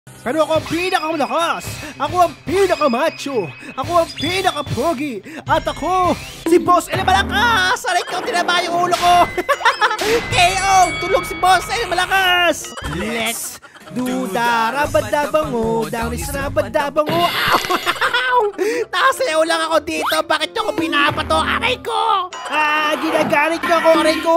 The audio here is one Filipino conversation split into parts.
Pero ako ang pinakamalakas, ako ang pinakamacho, ako ang pinakapogi, at ako, si Boss L malakas! Aray ko, tinaba yung ulo ko! KO! Tulog si Boss L malakas! Let's do the rabadabango, down is rabadabango! Ow! Nakasayaw lang ako dito, bakit ako pinapato? Aray ko! Ginagalit ko ako, aray ko!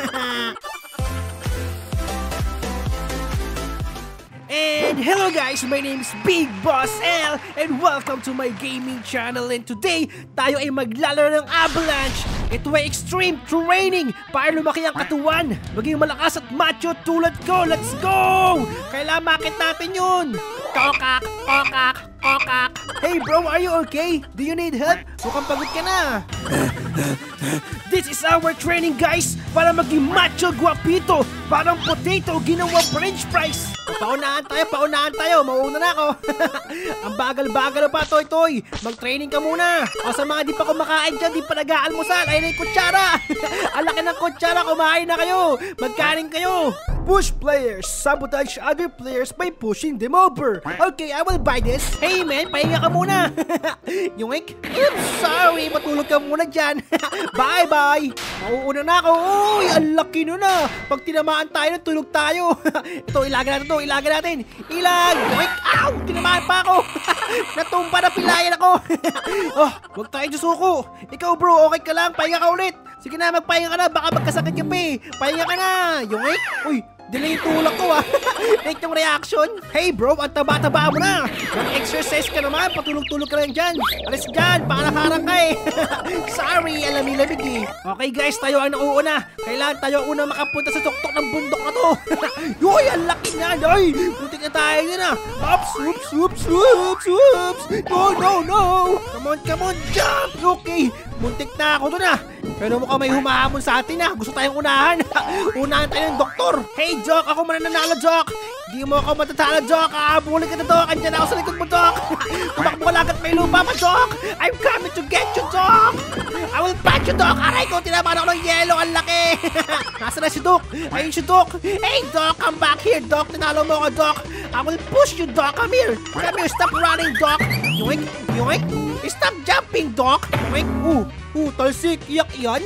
And hello guys, my name is Big Boss L and welcome to my gaming channel. And today, tayo ay maglalaro ng Avalanche. Ito ay extreme training para lumaki ang katawan, maging malakas at macho tulad ko. Let's go! Kailangan makit natin yun. Kokak, kokak, kokak. Hey bro, are you okay? Do you need help? Mukhang pagod ka na. This is our training guys, para maging macho guwapito, parang potato ginawang french fries. Paunahan tayo, mauna na ako. Ang bagal-bagal pa, Toy. Mag-training ka muna. O sa mga di pa kumakain dyan, di pa nag-aalmusal, ayun na yung kutsara. Ang laki ng kutsara, kumain na kayo. Magkanin kayo. Push players sabotage other players by pushing them over. Okay, I will buy this. Hey man, pahinga ka muna. Yoink. Oops, sorry, matulog ka muna dyan. Bye-bye. Mauuna na ako. Uy, ang laki nun na. Pag tinamaan tayo, tulog tayo. Ito, ilagan natin. Ilag. Yoink. Ow, tinamaan pa ako. Natumpa na pilayan ako. Oh, huwag tayo susuko. Ikaw bro, okay ka lang? Pahinga ka ulit. Sige na, magpahinga ka na. Baka magkasakit ka pa eh. Pahinga ka na. Yoink. Uy, delay yung tulak ko ah. Late yung reaction. Hey bro, ang taba-taba mo na. Mag-exercise ka naman, patulog-tulog ka lang dyan. Alis dyan, baka nakarang ka eh. Sorry, alamig-lamig eh. Okay guys, tayo ang nauuna. Kailangan tayo ang unang makapunta sa tuktok ng bundok na to. Yoy, ang laki nga. Yoy, putik na tayo din ah. Oops. No. Come on, jump. Okay, muntik na ako dun ah. Pero mukhang may humahamon sa atin ah. Gusto tayong unahan. Unahan tayo ng doktor. Hey Jock, ako mananalo Jock. Di mo ako matatalo Jock. Aabulin ka na Doc. Andyan ako sa likod mo Doc. Tumakbo ka lang at may lupa pa Jock. I'm coming to get you Doc. I will punch you Doc. Aray ko, tinamaan ako ng yelo. Ang laki. Nasaan na si Doc? Ayun si Doc. Hey Doc, come back here Doc. Tinalo mo ako Doc. I will push you Doc. Come here. Stop running Doc. Yoink. Stop jumping Doc. Yoink. Talsik. Iyak yan.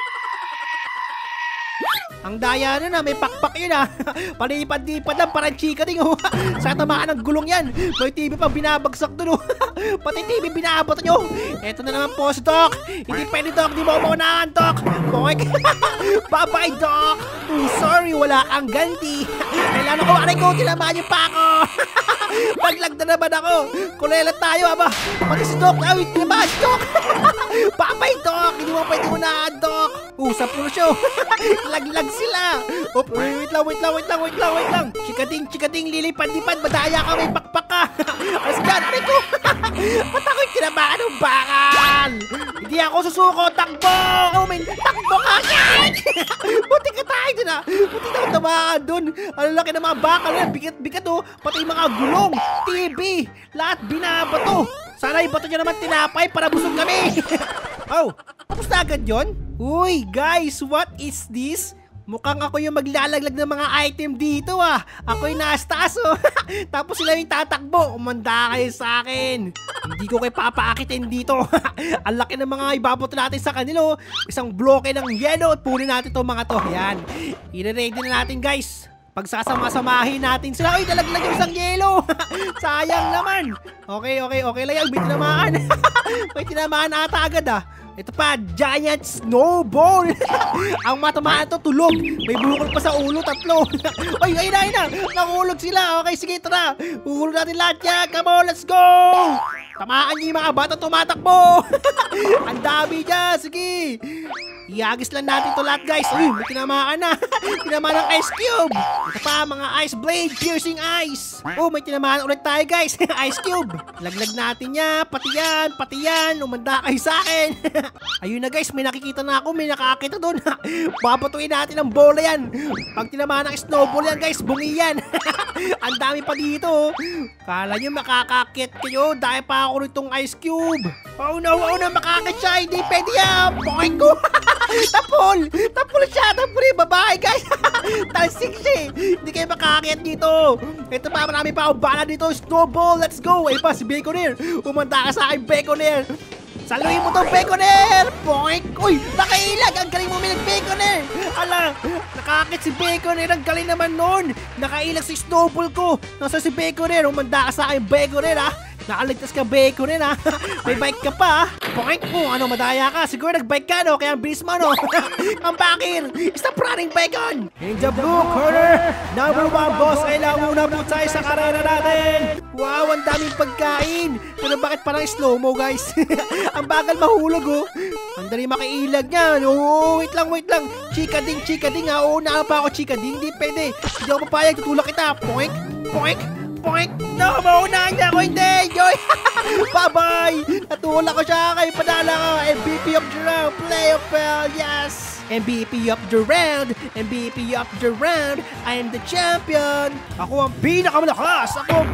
Ang daya na, may pakpak yun ah. Palipad-lipad lang, parang chika din oh. Sa tamaan ng gulong yan. May TV pa binabagsak dun oh. Pati TV binabot nyo. Eto na naman po si Doc. Hindi pwede Doc, di mo maunahan Doc. Boink. Bye-bye Doc. Sorry, wala kang ganti. Kailangan ko, aray ko, tinamaan niyo pa ako. Paglag na naman ako. Kulelat tayo aba. Pati si Doc, ay, tinamaan si Doc. Bye-bye Doc, hindi mo pwede unahan Doc. Sa puno siya. Laglag sila. Wait lang. Chikating, lilipad-lipad. Madaya ka, may pakpak ka. Alas dyan, aray ko. Ba't ako'y tinamaan ng bakal? Hindi ako susuko, takbo. Takbo ka, yan. Buti ka tayo dun ah. Buti na tamaan dun. Ang laki ng mga bakal yan. Bigat oh. Pati yung mga gulong, TV, lahat binabato. Sana ibato nyo naman tinapay para busog kami. Tapos na agad yun? Uy, guys, what is this? Mukhang ako yung maglalaglag ng mga item dito ah. Ako yung nasa taas oh. Tapos sila yung tatakbo. Umanda kayo sa akin. Hindi ko kayo papaakitin dito. Ang laki ng mga ibabato natin sa kanila oh. Isang bloke ng yelo at punin natin itong mga to. Yan. I-ready na natin guys. Pagsasama-samahin natin sila. Uy, nalaglag yung isang yelo. Sayang naman. Okay lang yan. May tinamaan. May tinamaan ata agad ah. Ito pa, giant snowball. Ang matamaan to, tulog. May bukol pa sa ulo, 3. Ay, ayun na. Nakulog sila. Okay, sige, tara. Uhulog natin lahat yan. Come on, let's go. Tamaan niyo yung mga bata tumatakbo. Ang dami dyan. Sige. Iagis lang natin to lahat guys. Uy, may tinamaan na. Tinamaan ng ice cube. Ito pa, mga ice blade, piercing ice. May tinamaan ulit tayo guys. Ice cube. Laglag natin niya. Pati yan. Umanda kayo sa akin. Ayun na guys, may nakikita na ako. May nakakita doon. Babatuin natin ang bola yan. Pag tinamaan ng snowball yan guys, bungi yan. Ang dami pa dito. Kala nyo makakakit kayo dahil pa ako nitong ice cube. Oh no, makakit siya. Hindi pwede yan. Boing ko. Tapol! Tapol siya! Tapol yung babae, guys! Talsik siya eh! Hindi kayo makakakit dito! Ito pa, marami pa akong bala dito! Snowball! Let's go! Ay pa, si Baconair! Umanda ka sa akin, Baconair! Saluhin mo tong Baconair! Poink! Uy! Nakailag! Ang galing mo Baconair! Ala! Nakakakit si Baconair! Ang galing naman nun! Nakailag si Snowball ko! Nasa si Baconair! Umanda ka sa akin, Baconair ha! Nakaligtas ka, Baconair ha! May bike ka pa ha! Poink mo! Ano, madaya ka? Siguro nag-bike ka no? Kaya ang bilis mo no? Ang bakir! Stop running, Bacon! In the blue corner! Number 1 boss ay launa po tayo sa karera natin! Wow! Ang daming pagkain! Pero bakit parang slow-mo, guys? Ang bagal mahulog oh! Ang dali makailag niya! Oh, wait lang! Chika ding ha! Oo, na pa ako, chika ding! Hindi pwede! Hindi ako papayag! Tutulak kita! Poink! No, maunahan niya ako! Hindi! Yoy! Bye-bye! Natulak ko siya! Kayo padala ko! MVP of the round! Play of hell! Yes! MVP of the round! MVP of the round! I am the champion! Ako ang pinakamalakas! Ako ang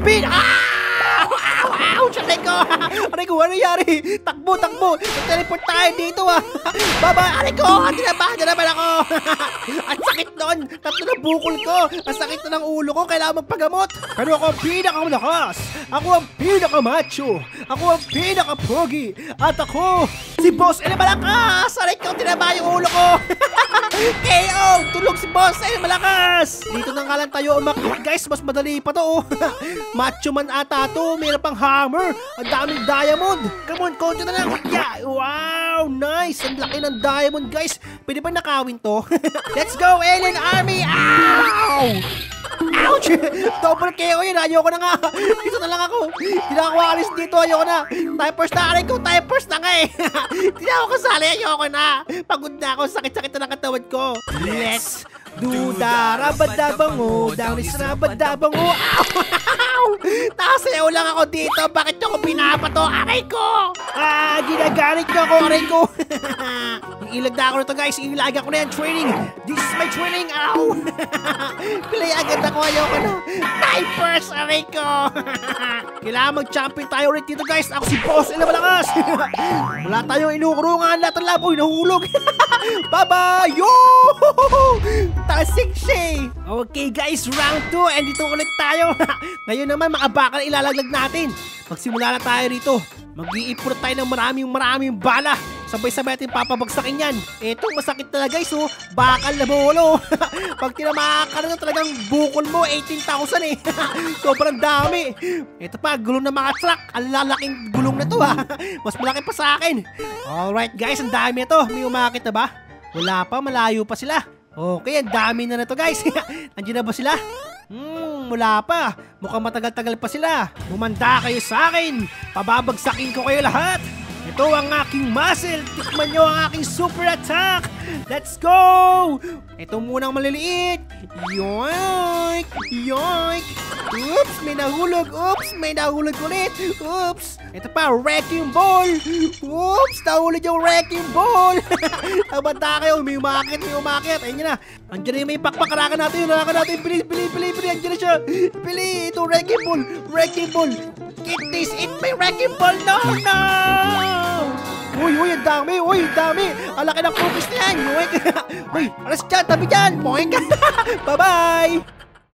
Ouch! Aray ko! Ano nangyari? Takbo! Teleport tayo dito ah! Baba! Aray ko! Tinabahan naman ako! Ang sakit nun! Tatlo na bukol ko! Ang sakit na ng ulo ko! Kailangan magpagamot! Pero ako ang pinakamalakas! Ako ang pinakamacho! Ako ang pinakapogi! At ako, si Boss L Malakas! Aray ko! Tinabahan yung ulo ko! KO! Tulog si Boss L Malakas! Dito na nga lang tayo umakyat guys! Mas madali pa to oh! Macho man ata to! Mayroon pang hammer! Ang daming diamond! Come on! Konti na lang! Yeah! Wow! Nice! Ang laki ng diamond guys! Pwede ba nakawin to? Let's go Alien Army! Ow! Ouch! Double KO yun! Ayoko na nga! Dito na lang ako! Hindi na ako alis dito! Ayoko na! Typers na! Aray ko! Typers na nga eh! Hindi na ako kasali! Ayoko na! Pagod na ako! Sakit-sakit na ng katawan ko! Let's do the rabadabango! Down is rabadabango! Ow! Nakasayaw lang ako dito! Bakit nyo ako pinapato? Aray ko! Ginagalit nyo ako! Aray ko! Ilag na ako nito guys! Ilaga ko na yan! Training! This is my training! Ow! Pilay agad ako! Ayoko na! Typers! Aray ko! Kailangan mag-champion tayo ulit dito guys! Ako si Boss L Malakas! Wala tayong inukurungan! Lahat ng laboy nahulog! Bye-bye! Yo! Tasik siya! Okay guys! Round 2! And dito ulit tayo! Ngayon naman makabakal ilalaglag natin! Magsimula na tayo rito! Mag-iipon tayo ng maraming bala! Sabay-sabay natin papabagsakin yan. Eto, masakit talaga guys, oh. Bakal na bolo. Pag tinamaan ka na talagang bukol mo, 18,000 eh. Sobrang dami. Eto pa, gulong ng mga truck. Ang lalaking gulong na to ha. Mas malaki pa sa akin. Alright guys, ang dami ito. May umakit na ba? Wala pa, malayo pa sila. Okay, ang dami na to guys. Andiyan na ba sila? Wala pa. Mukhang matagal-tagal pa sila. Bumanda kayo sa akin. Pababagsakin ko kayo lahat. Ito ang aking muscle. Tikman nyo ang aking super attack. Let's go! Ito munang maliliit. Yoink! Yoink! Oops! May nahulog. Oops! May nahulog ulit. Oops! Ito pa, wrecking ball. Oops! Nahulog yung wrecking ball. Nabanta kayo. May umakit. Ayun yun na. Andiyan na yung may pakpakarakan natin. Pili. Andiyan na siya. Pili. Ito, wrecking ball. Get this. Eat my wrecking ball. No! Uy, ang dami. Ang laki ng cookies na yan. Uy, alas dyan, tabi dyan. Bye-bye.